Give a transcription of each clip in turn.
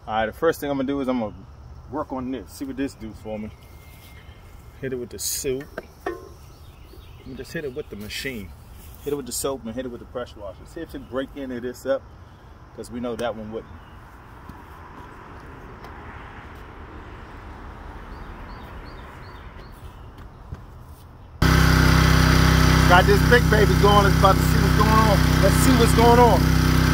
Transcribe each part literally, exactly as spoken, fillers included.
All right, the first thing I'm gonna do is I'm gonna work on this. See what this does for me. Hit it with the soap. Let me just hit it with the machine. Hit it with the soap and hit it with the pressure washer. See if it break any of this up, because we know that one wouldn't. Got this big baby going. It's about to see what's going on. Let's see what's going on.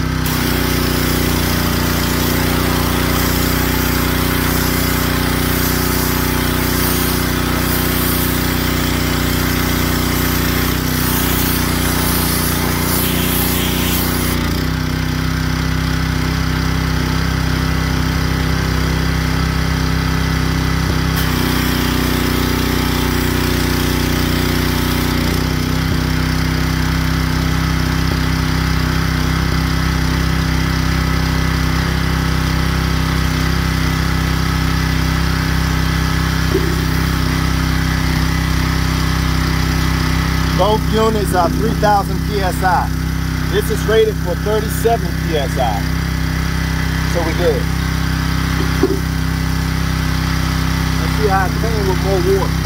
Both units are three thousand P S I. This is rated for thirty-seven P S I. So we good. Let's see how it came with more water.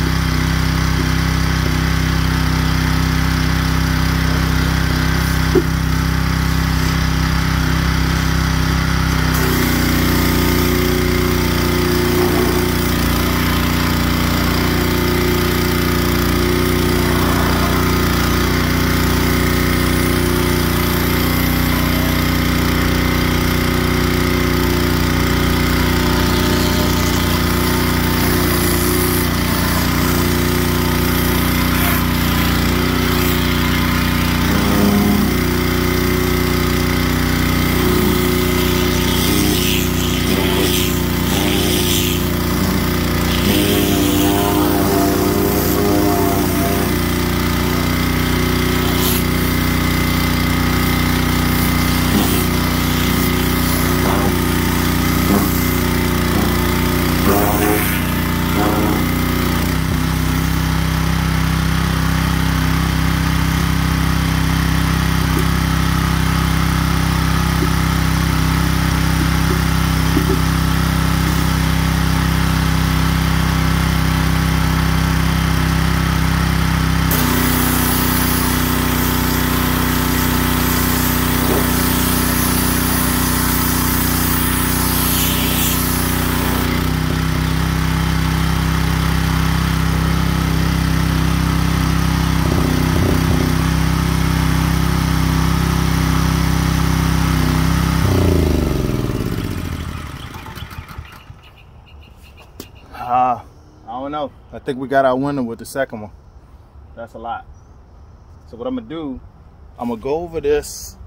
Uh, I don't know. I think we got our winner with the second one. That's a lot. So what I'm gonna do, I'm gonna go over this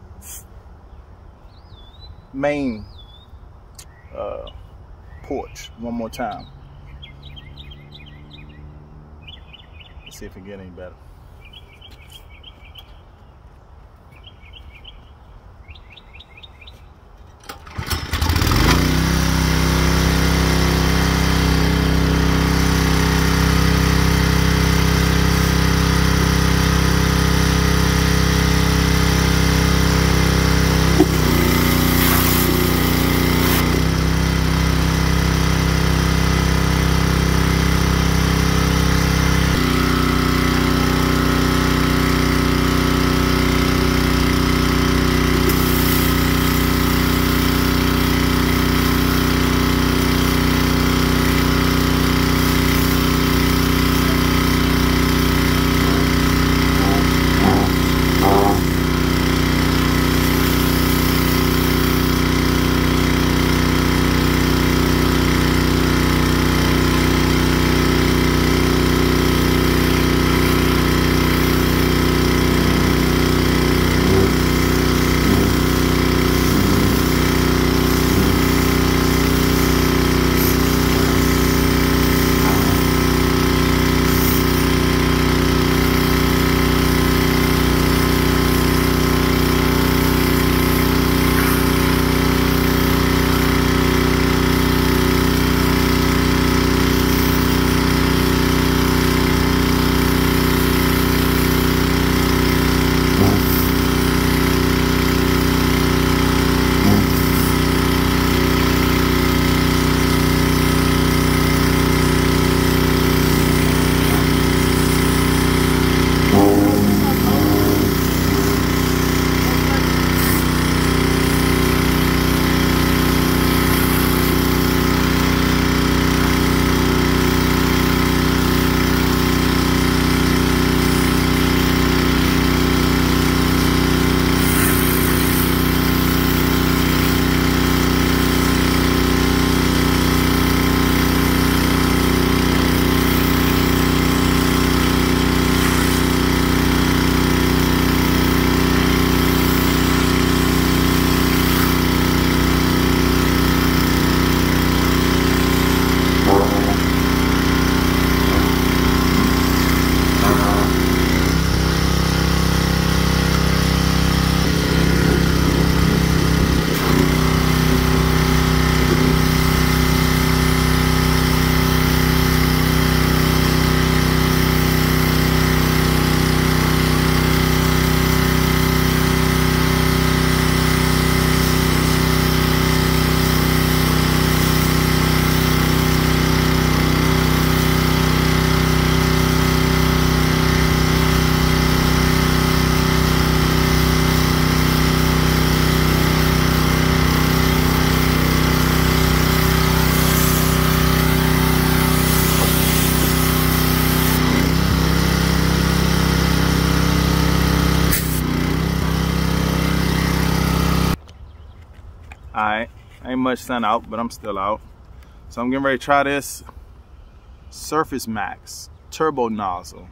main uh, porch one more time. Let's see if it get any better. Alright, ain't much sun out, but I'm still out. So I'm getting ready to try this Surface Max turbo nozzle.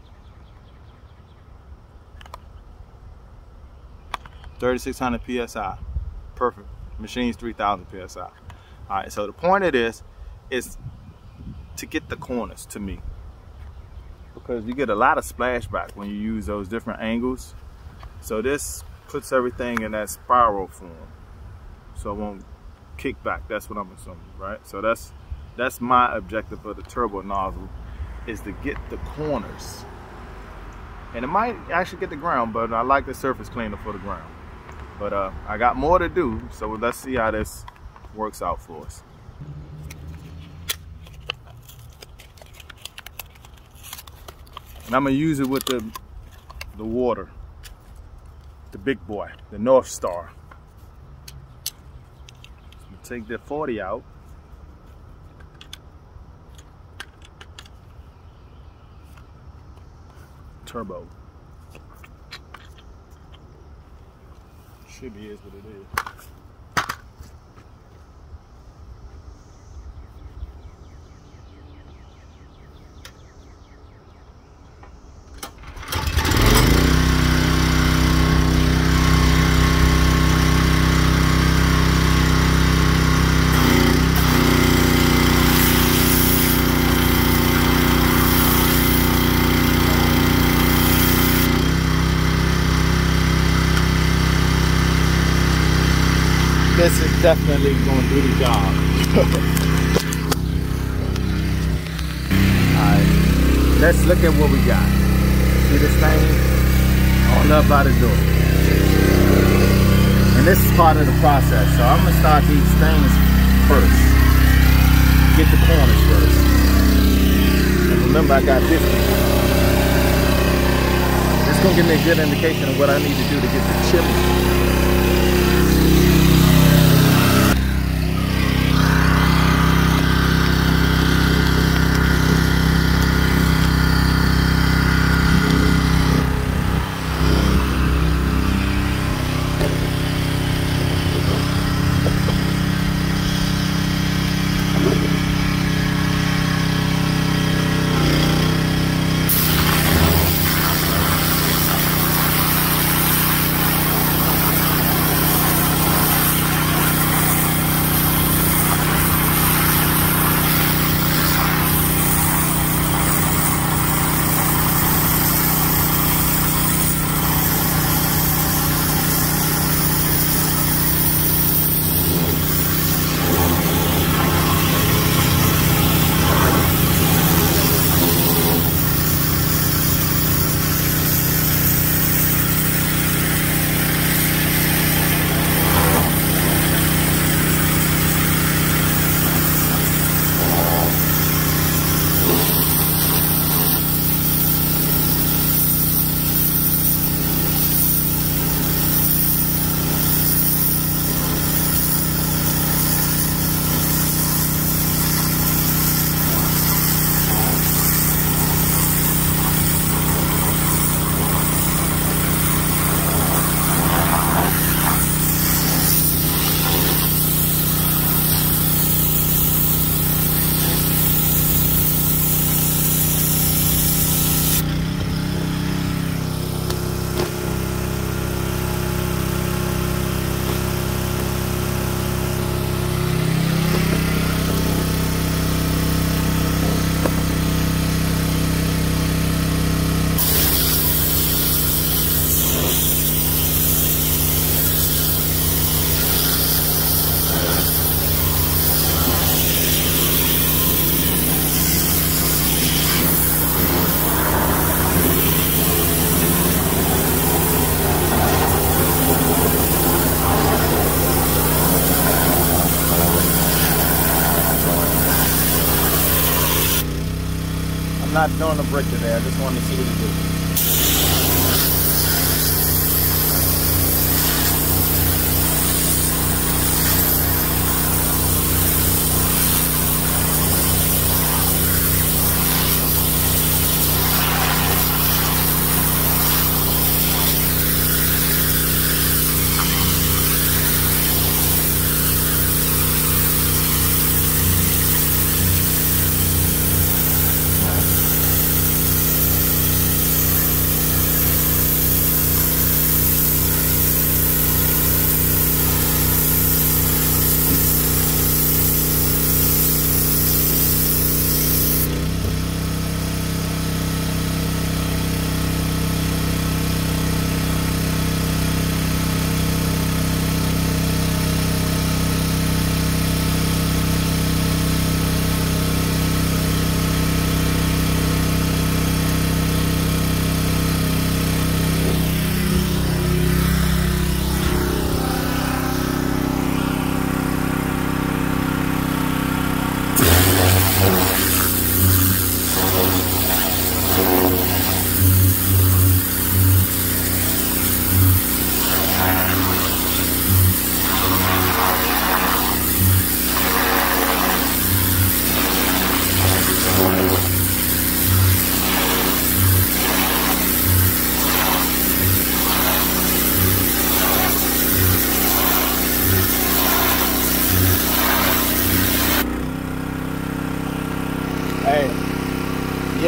thirty-six hundred P S I. Perfect. Machine's three thousand P S I. Alright, so the point of this is to get the corners to me, because you get a lot of splashback when you use those different angles. So this puts everything in that spiral form, so it won't kick back. That's what I'm assuming, right? So that's that's my objective of the turbo nozzle, is to get the corners. And it might actually get the ground, but I like the surface cleaner for the ground. But uh, I got more to do, so let's see how this works out for us. And I'm gonna use it with the the water, the big boy, the North Star. So take the forty out. Turbo. Should be is what it is. This is definitely going to do the job. Alright, let's look at what we got. See this thing all up by the door. And this is part of the process. So I'm going to start these things first. Get the corners first. And remember, I got this. This is going to give me a good indication of what I need to do to get the chimney. I'm not doing a brick today. I just wanted to see what it do.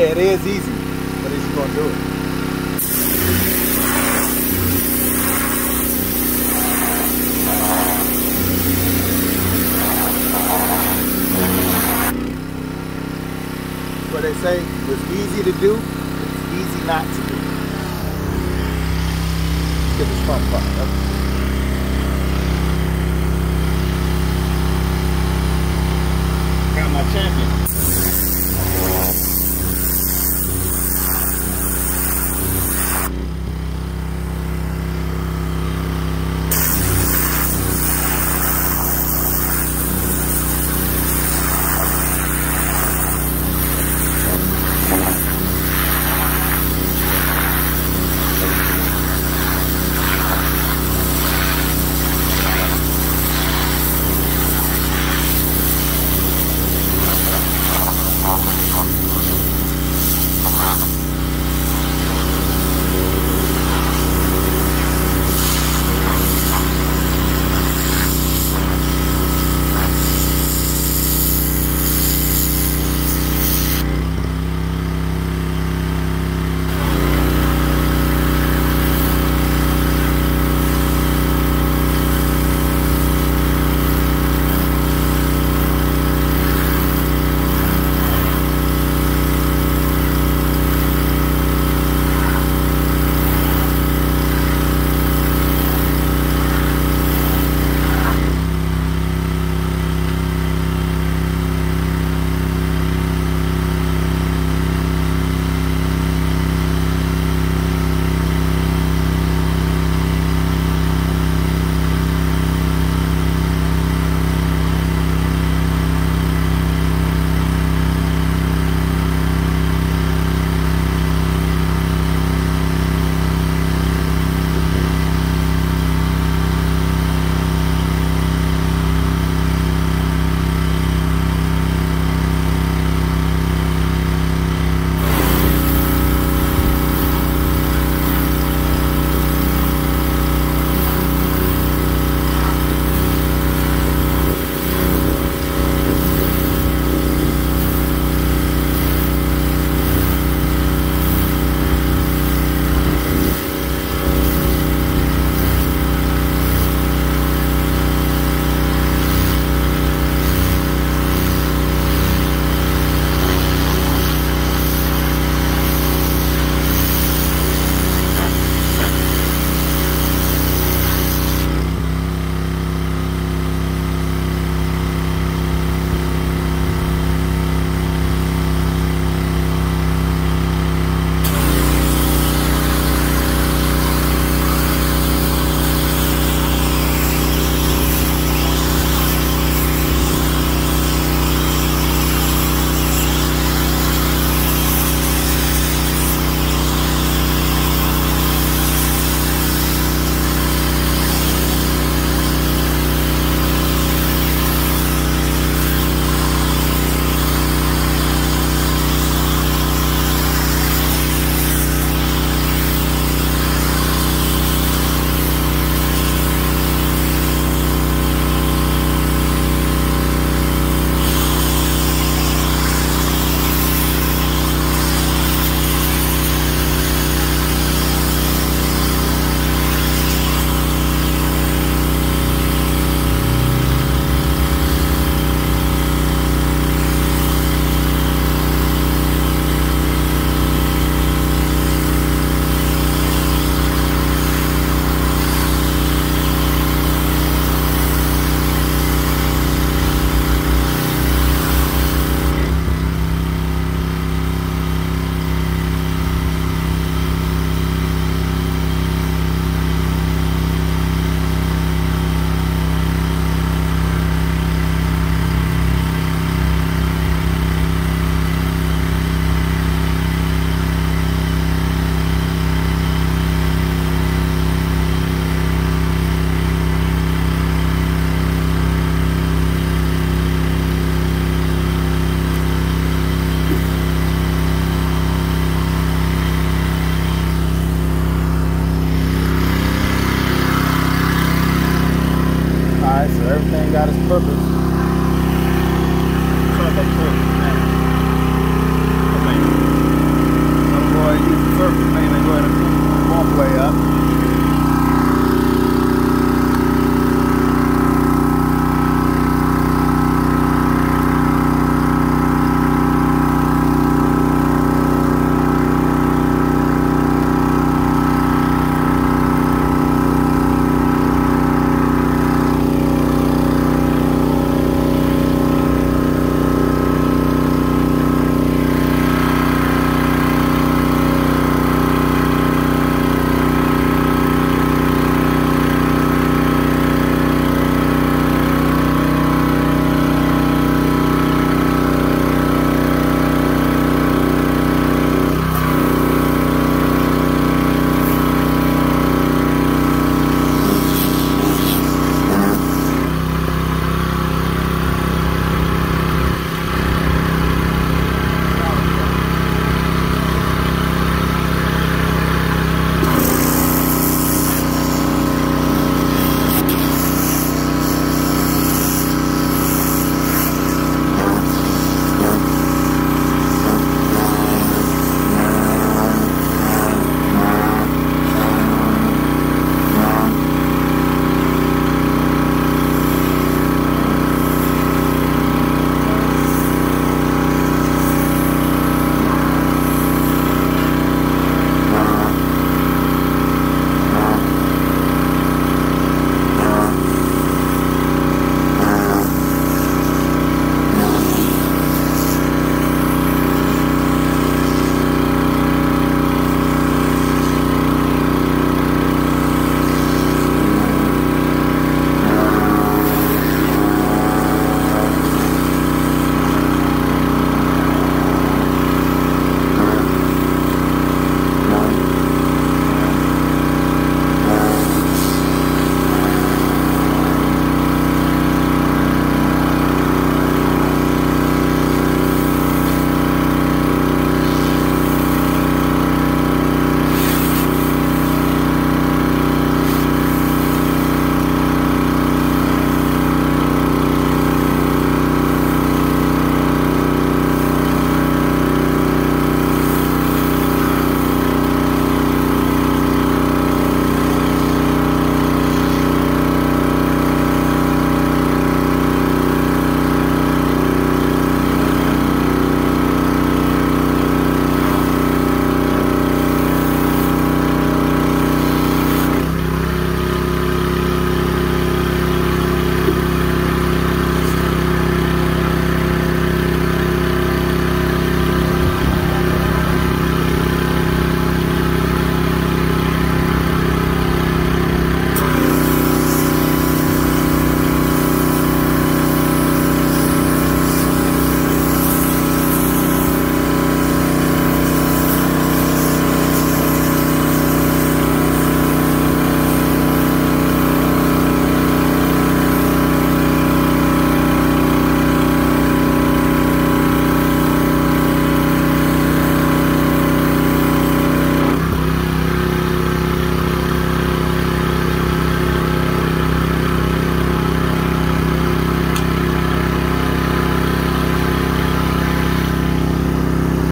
Yeah, it is easy, but it's gonna do it. What they say, what's easy to do, it's easy not to do. Let's get this front part up. Got my champion. everything got its purpose. So they cook, man. surface, man. Then go ahead and walk way up.